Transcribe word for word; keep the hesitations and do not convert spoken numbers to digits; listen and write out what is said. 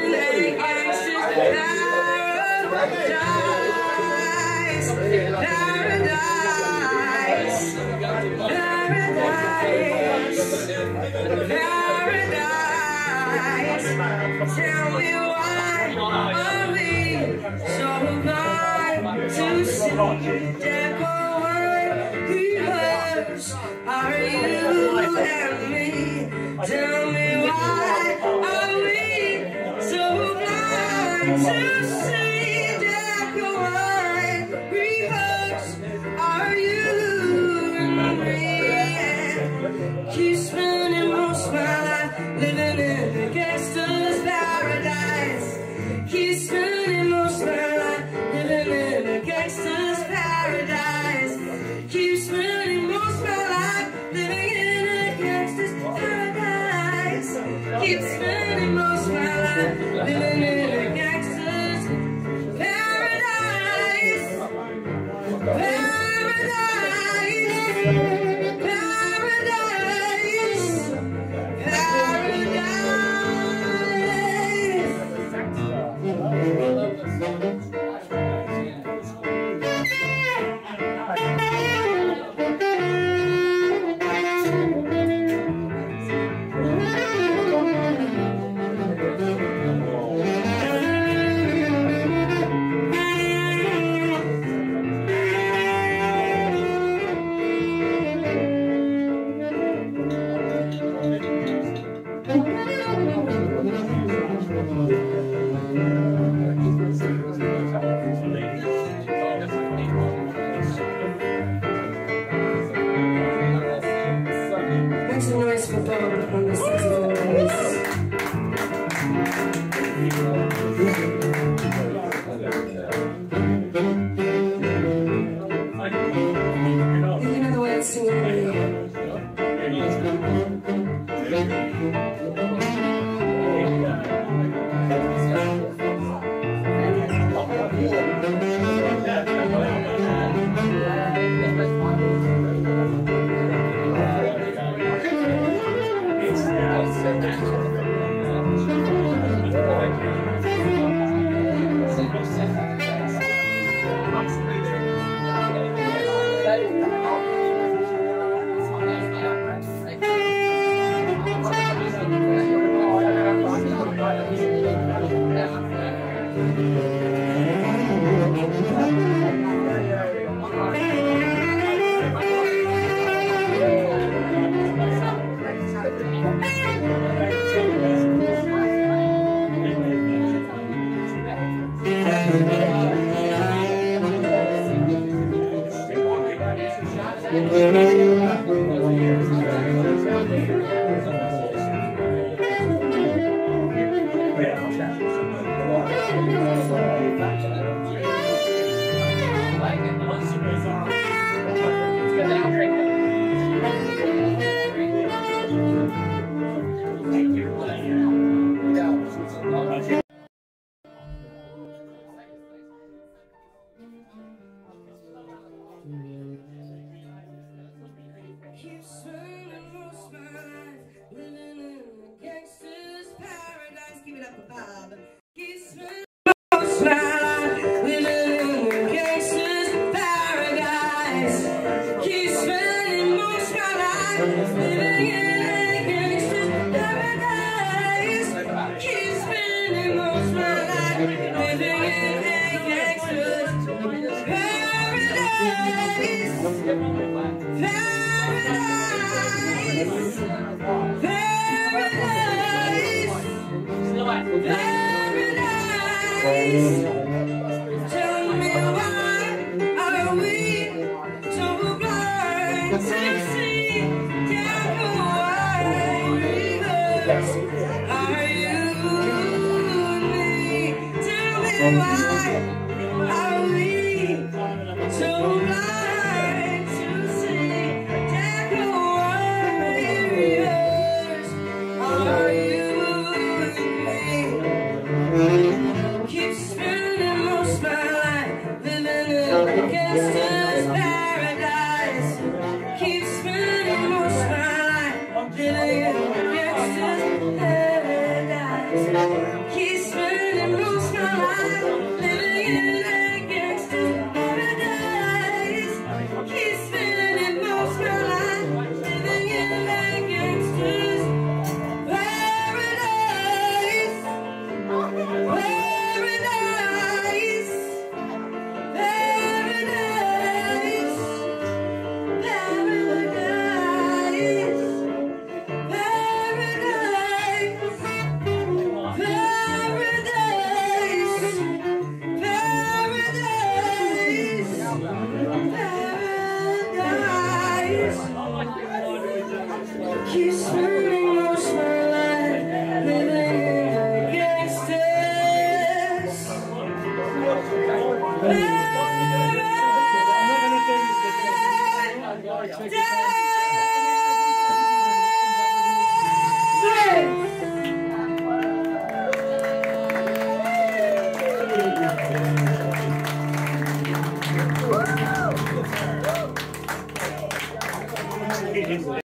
Tell me why are we so blind to see that reverse are you and me? Tell me why are we so blind to see that reverse are you and me? Keep spending most of my life living in a gangster's paradise. Keep spending most of my life living in a gangster's paradise. Keep spending most of my life living in a gangster's paradise. Keep spending most of my life living in a gangster's paradise. Paradise. Make some noise for Bob on the saxophone, please. You know the way it's singing. Keep spending most of my life living in a gangster's paradise. Give it up for Bob. Keep spending most of my life living in a gangster's paradise. Keep spending most of my life living in a gangster's paradise. Keep spending most of my life living in a gangster's paradise. Paradise. Paradise, paradise. Tell me why are we so blind to see that reverse are you and me? Tell me why are we so blind to see that reverse are you and me? Keep spending most of my life living in a gangster's paradise. Keep spending most of my life living in a gangster's paradise. Keep spending Woo!